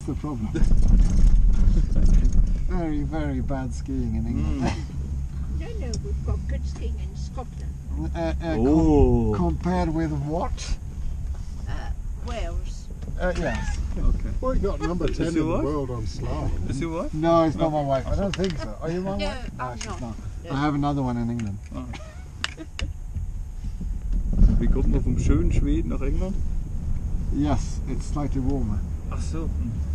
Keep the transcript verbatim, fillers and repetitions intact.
the problem. Very, very bad skiing in England. Mm. No, no, we've got good skiing in Scotland. uh, uh, Oh. com compared with what? Uh, Wales. Uh, yes. Okay. Well, you got number ten in the your wife? world on slalom. Is your wife? No, it's not my wife. I don't think so. Are you my No, wife? I'm she's not. not. No. I have another one in England. Ah. Wie kommt man vom schönen Schweden nach England? Yes, it's slightly warmer. Ach so. Hm.